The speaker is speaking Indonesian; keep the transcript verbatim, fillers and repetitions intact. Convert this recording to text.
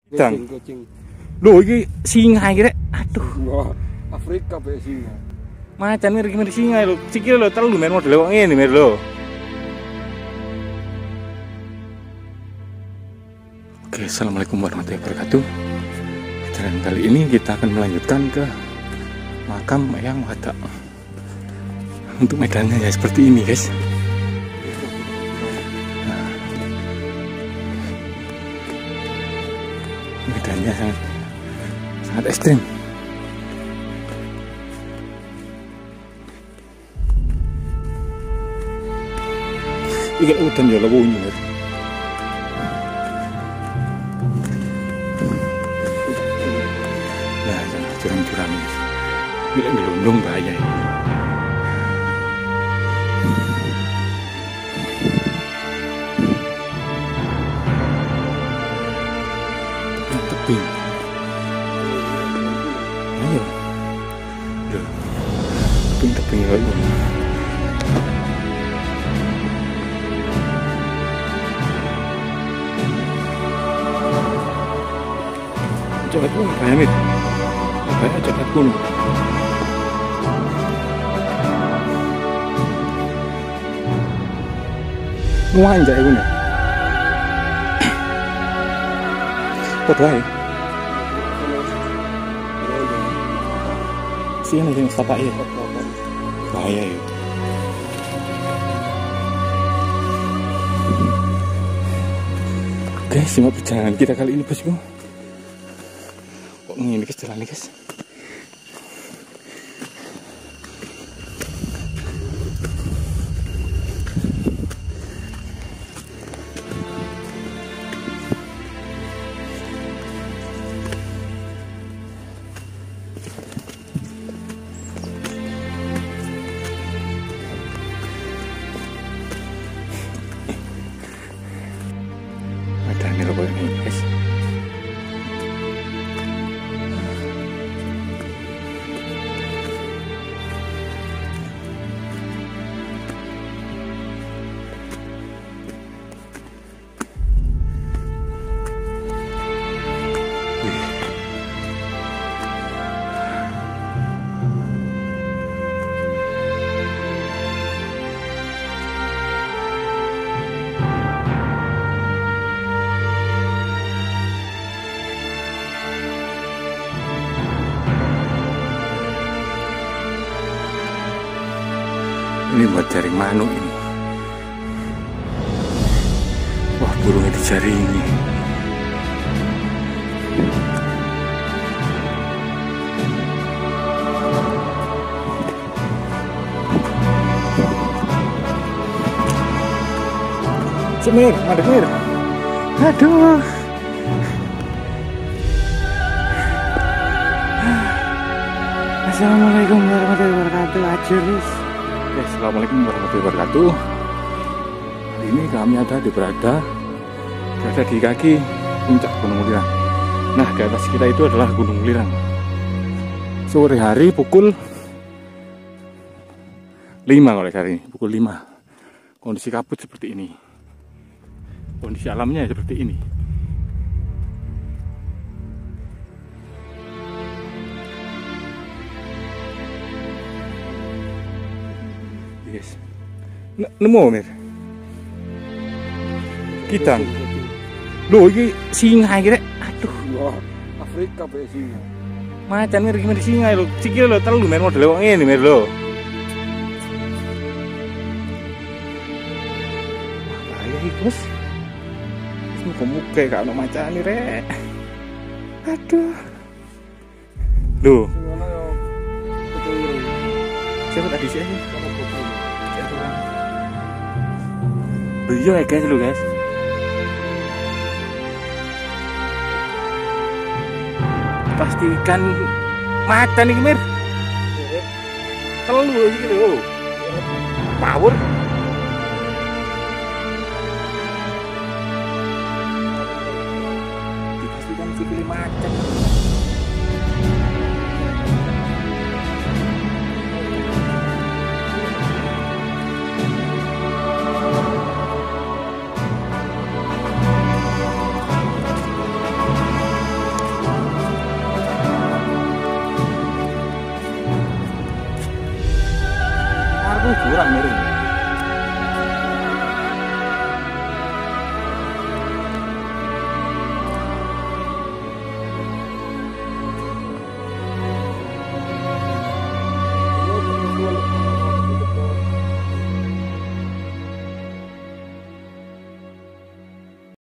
Kucing, Dang. kucing. Lho iki singa iki rek. Aduh, Wah, Afrika be singa. macan mir gimana singa lho. Sikil lho telu mer model kok ngene mer lho. Oke, assalamualaikum warahmatullahi wabarakatuh. Dan kali ini kita akan melanjutkan ke makam yang wadak. Untuk medannya ya seperti ini guys. Nah, medannya sangat sangat ekstrim. Iki udan ya lho wunyu. Nah, jurang-jurang ini. Gila gelondong bahaya ini. Tebing. Ayo. Loh. Tebing-tebing kayak gini. Coket kuno, banyak mit, banyak coket kuno. Muanjak ya kuno. Foto aja. Sini sini sapa ya. Bahaya ya. Oke, simak perjalanan kita kali ini bosku. Ini guys, jalan nih guys. Ada nih loh ini guys. Ini buat jaring manuk ini. Wah, burungnya dijaringi. Semir, ada mir. Aduh. Assalamualaikum warahmatullahi wabarakatuh. Ajuris. Oke, assalamualaikum warahmatullahi wabarakatuh. Hari ini kami ada di berada berada di kaki puncak Gunung Lirang. Nah, di atas kita itu adalah Gunung Lirang. Sore hari pukul lima kalau hari ini, pukul lima. Kondisi kabut seperti ini. Kondisi alamnya seperti ini. Yes. Nemu mir. Kitang. Loh iki singa iki rek. Aduh. Wah, Afrika be singa. Macan mir gimana singa lho. Sikil lho telu mer model kok ngene mir lho. Wah, bahaya iki, Bos. Muka-muka gak ono macan iki rek. Aduh. Loh. Singono yo kecil. Siapa tadi sih? Iya ya guys lo guys. Pastikan macan iki mir. Telu iki lho. Power. Dipastikan sikile macan. aku jurang miring.